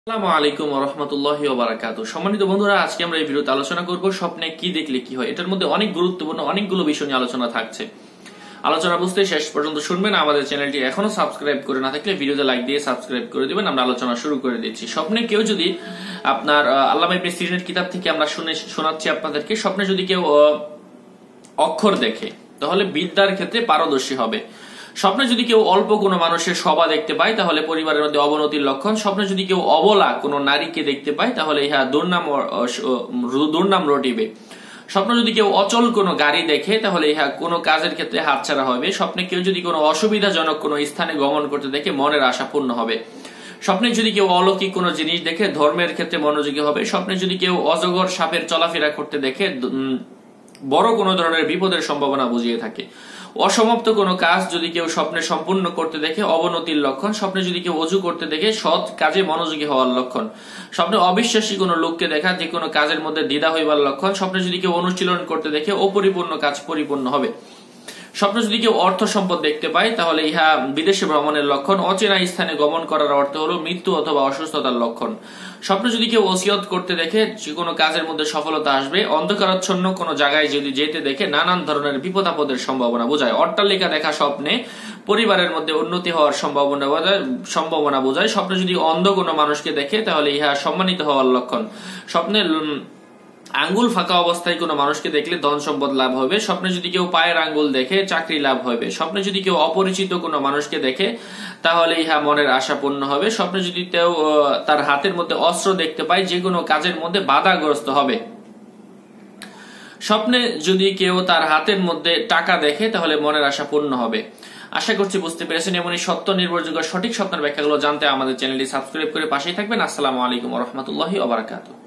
আসসালামু আলাইকুম ওয়া রাহমাতুল্লাহি ওয়া বারাকাতুহু। সম্মানিত বন্ধুরা, আজকে আমরা এই ভিডিওতে আলোচনা করব স্বপ্নে কি দেখলে কি হয়। এটার মধ্যে অনেক গুরুত্বপূর্ণ অনেকগুলো বিষয় নিয়ে আলোচনা থাকছে। আলোচনা বুঝতে শেষ পর্যন্ত শুনবেন। আমাদের চ্যানেলটি এখনো সাবস্ক্রাইব করে না থাকলে ভিডিওতে লাইক দিয়ে সাবস্ক্রাইব করে দিবেন। আমরা আলোচনা শুরু করে দিচ্ছি। স্বপ্নে কেউ যদি আপনার আল্লামা ইবনে সিরিনের কিতাব থেকে আমরা শোনাচ্ছি আপনাদেরকে, স্বপ্নে যদি কেউ অক্ষর দেখে তাহলে বিদ্যার ক্ষেত্রে পারদর্শী হবে। স্বপ্নে যদি কেউ অল্প কোনো মানুষের সভা দেখতে পায় তাহলে পরিবারের মধ্যে অবনতির লক্ষণ। স্বপ্নে যদি কেউ অবলা কোনো নারীকে দেখতে পায় তাহলে ইহা দুর্নাম রটিবে। স্বপ্ন যদি কেউ অচল কোনো গাড়ি দেখে তাহলে ইহা কোনো কাজের ক্ষেত্রে হাতছাড়া হবে। স্বপ্নে কেউ যদি কোনো অসুবিধাজনক কোনো স্থানে গমন করতে দেখে মনের আশা পূর্ণ হবে। স্বপ্নে যদি কেউ অলৌকিক কোনো জিনিস দেখে ধর্মের ক্ষেত্রে মনোযোগী হবে। স্বপ্নে যদি কেউ অজগর সাপের চলাফেরা করতে দেখে বড় কোনো ধরনের বিপদের সম্ভাবনা বুঝিয়ে থাকে। অসমাপ্ত কোনো কাজ যদি কেউ স্বপ্নে সম্পূর্ণ করতে দেখে অবনতির লক্ষণ। স্বপ্নে যদি কেউ অজু করতে দেখে সৎ কাজে মনোযোগী হওয়ার লক্ষণ। স্বপ্নে অবিশ্বাসী কোনো লোককে দেখা যে কোনো কাজের মধ্যে দ্বিধা হইবার লক্ষণ। স্বপ্নে যদি কেউ অনুশীলন করতে দেখে অপরিপূর্ণ কাজ পরিপূর্ণ হবে। স্বপ্নে যদি কেউ অর্থ সম্পদ দেখতে পায় তাহলে ইহা বিদেশে ভ্রমণের লক্ষণ। অচেনা স্থানে গমন করার অর্থ হলো মৃত্যু অথবা অসুস্থতার লক্ষণ। স্বপ্নে যদি কেউ ওসিয়ত করতে দেখে যে কোনো কাজের মধ্যে সফলতা আসবে। অন্ধকারাচ্ছন্ন কোনো জায়গায় যদি যেতে দেখে নানান ধরনের বিপদ আপদের সম্ভাবনা বোঝায়। অট্টালিকা দেখা স্বপ্নে পরিবারের মধ্যে উন্নতি হওয়ার সম্ভাবনা বোঝায়। স্বপ্নে যদি অন্ধ কোনো মানুষকে দেখে তাহলে ইহা সম্মানিত হওয়ার লক্ষণ। স্বপ্নে আঙ্গুল ফাঁকা অবস্থায় কোনো মানুষকে দেখলে ধন সম্পদ লাভ হবে। স্বপ্নে যদি কেউ পায়ের আঙ্গুল দেখে চাকরি লাভ হবে। স্বপ্নে যদি কেউ অপরিচিত কোনো মানুষকে দেখে তাহলে ইহা মনের আশা পূর্ণ হবে। স্বপ্নে যদি কেউ তার হাতের মধ্যে অস্ত্র দেখতে পায় যে কোনো কাজের মধ্যে বাধাগ্রস্ত হবে। স্বপ্নে যদি কেউ তার হাতের মধ্যে টাকা দেখে তাহলে মনের আশা পূর্ণ হবে। আশা করছি বুঝতে পেরেছেন। এমনই সত্য নির্ভরযোগ্য সঠিক স্বপ্নের ব্যাখ্যাগুলো জানতে আমাদের চ্যানেলটি সাবস্ক্রাইব করে পাশেই থাকবেন। আসসালামু আলাইকুম ওয়া রাহমাতুল্লাহি ওয়া বারাকাতুহু।